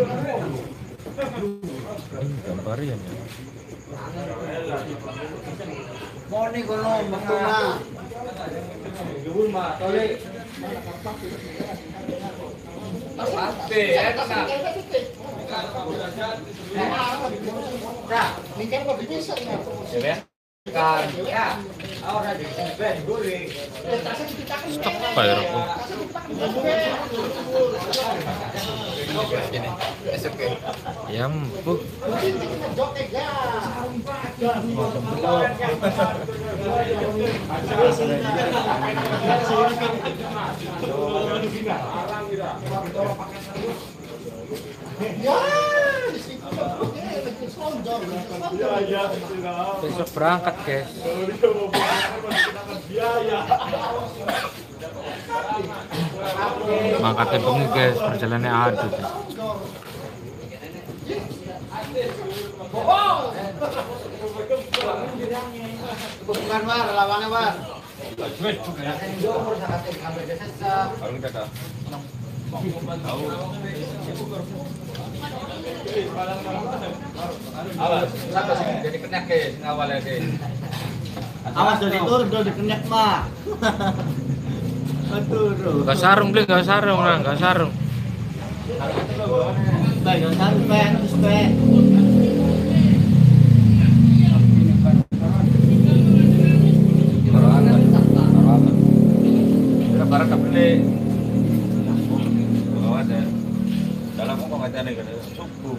Gambarnya ya. Mau nih kono betulnya. Jebul mah tole. Ate, enak. Nah, mikir kok bisa ya. Kan ya. Ahora di ben goreng. Stok bayar aku. Ya empuk. Besok berangkat guys. Mangkatnya bengi guys, perjalanannya aduh guys. Bukan war, lawannya war. Jadi kenek ke ngawalnya ke. Awas dari tur, udah dikenyek mah. Betul. Gak sarung beli, gak sarung lah, gak sarung. Baik, sampai sampai. Barang tak beli. Oh ada. Dalam kok nggak ada kan? Suku.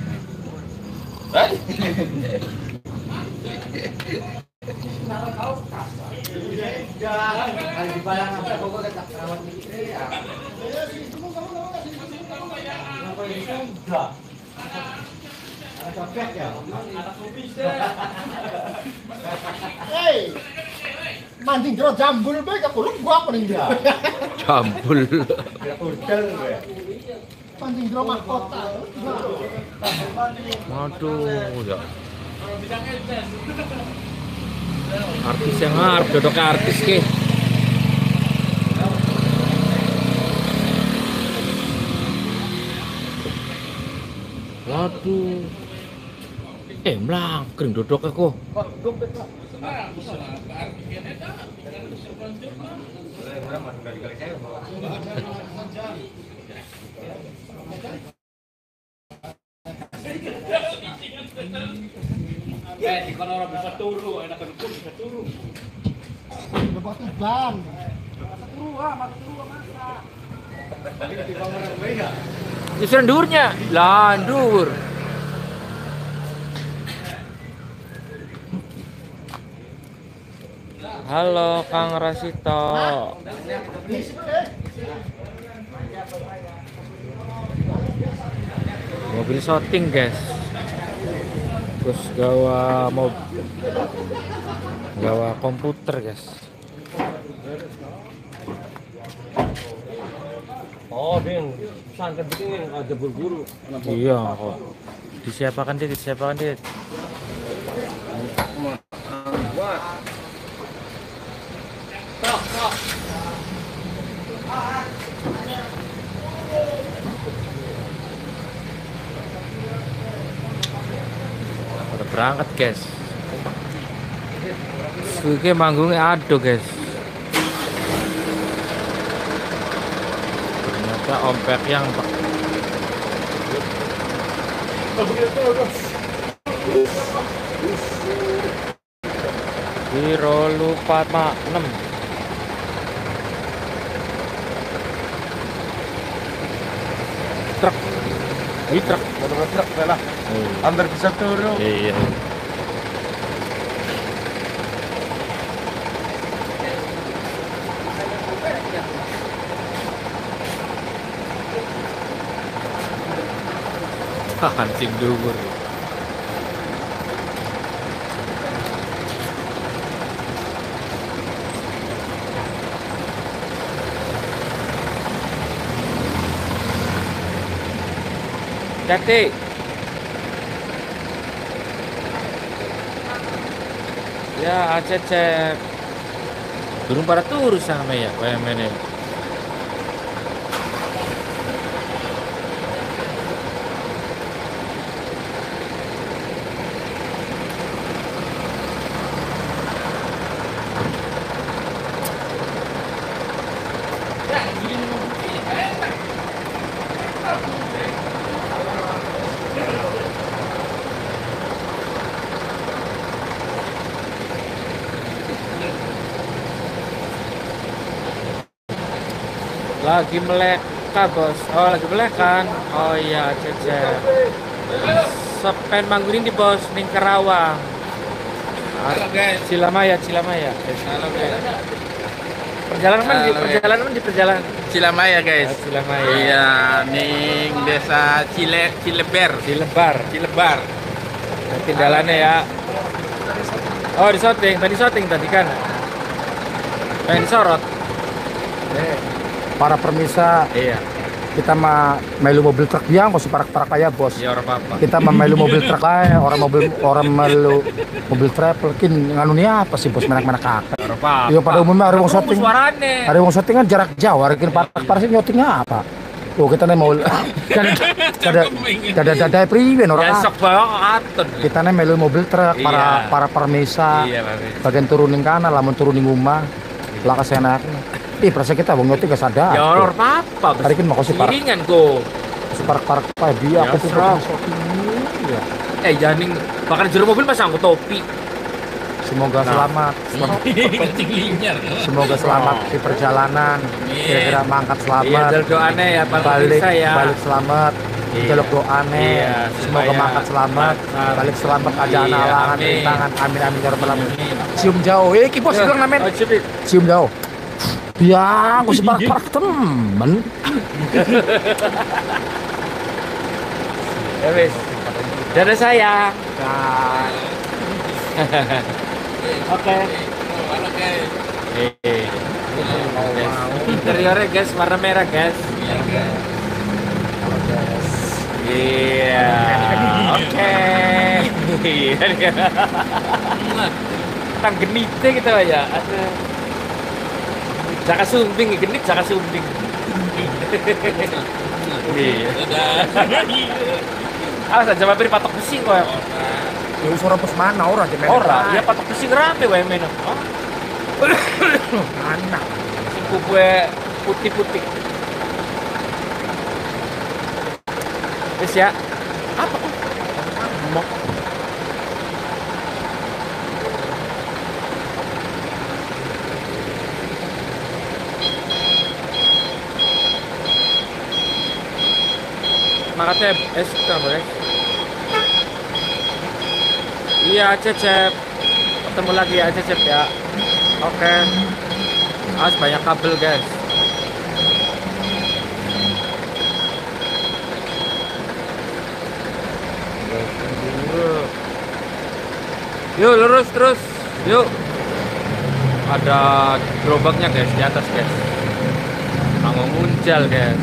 Hei, mancing jero jambul bae kekulung gua apa nih dia? Jambul. Mancing jero mahkota. Waduh ya. Artis yang ngarep dodok artis ke. Waduh. Melangkring dodok aku. Di kono ora bisa turu, enak kan bisa turu. Lepas ban. Justru ndurnya, landur. Halo Kang Rasito. Mobil shooting guys. Terus gawa komputer guys. Oh, Ding. Santet begini ada berburu. Iya kok. Disiapakan dit. Udah berangkat guys. Suke manggungnya aduh guys. Ternyata ompek yang Biro lupa 6. Truk. Ini truk. Truk lah. Hampir bisa turun. Iya. Hancing dhuwur. Hati. Ya, acecek. Durung pada turu sama ya, PMN. Lagi meleka bos. Oh lagi melekan. Oh iya Cece. Sepen manggunin di bos ning Kerawang. Halo guys. Cilamaya. Halo guys. Perjalanan di perjalanan. Cilamaya guys. Cilamaya. Iya, ning desa Cilebar. Cilebar. Nanti jalannya ya. Oh di syuting tadi kan. Pengen sorot. Para permisa, Iya. kita melu mobil truk dia nggak usah parak-parak aja bos. Ya orang apa. Kita melu mobil truk aja, orang melu mobil travel kin nganu nih apa sih bos menak-menak kakak. Orang apa. Iya pada umumnya ada wong syuting. Suarane. Ada wong syuting kan jarak jauh, hari ini parak-parak sih nyotingnya apa? Oh kita nih mau dada priwen Ya orang. sok banget. Kita nih melu mobil truk Iya. para permisa. Iya Pak. Bagian turunin kanan, lamun turunin rumah, lah kesenak. Ih perasa kita wong nyoting gak sadar. Ya orang apa. Hari ini mau kasih parak. Iringan go. Parak-parak apa dia Ya, aku tuh serah. syuting. Iya. Janing bahkan jero mobil pas angkut topi. Semoga selamat. Kencing linyar. Semoga selamat di perjalanan. Kira-kira mangkat Iya, selamat. jalur doanya ya Pak balik saya. balik selamat. Iya. Jaluk doane. Iya, Semoga supaya mangkat selamat. lancar. Balik selamat aja Iya, anak-anak amin. tangan. Amin amin ya rabbal alamin. Cium jauh. Iki bos bilang namen. Oh, cepet. Cium jauh. Ya, aku si parak-parak temen. Ya wis. Dadah sayang. Oke. Halo guys. Interiornya guys warna merah guys. Iya guys. Iya. Oke. Tang genite kita ya. Jaka sumbing genit jaka sumbing. Iya. Dadah. Alas aja mampir patok besi kok ya. Ya suara bos mana orang di Ora, ya patok besi rame wae men. Anak. Sing gue putih-putih. Wis ya. Apa kok? Mok. Makanya boleh. Iya Cecep. Ketemu lagi ya Cecep ya. Oke. Awas banyak kabel guys. Yuk lurus terus. Yuk. Ada gerobaknya guys di atas guys. Mau muncal guys.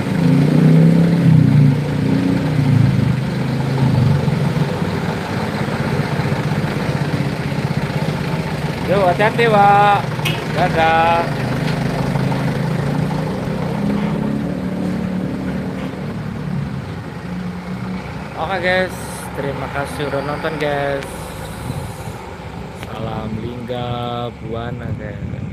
Yuk hati-hati Pak. Dadah. Oke guys, terima kasih udah nonton guys. Salam Lingga Buana guys.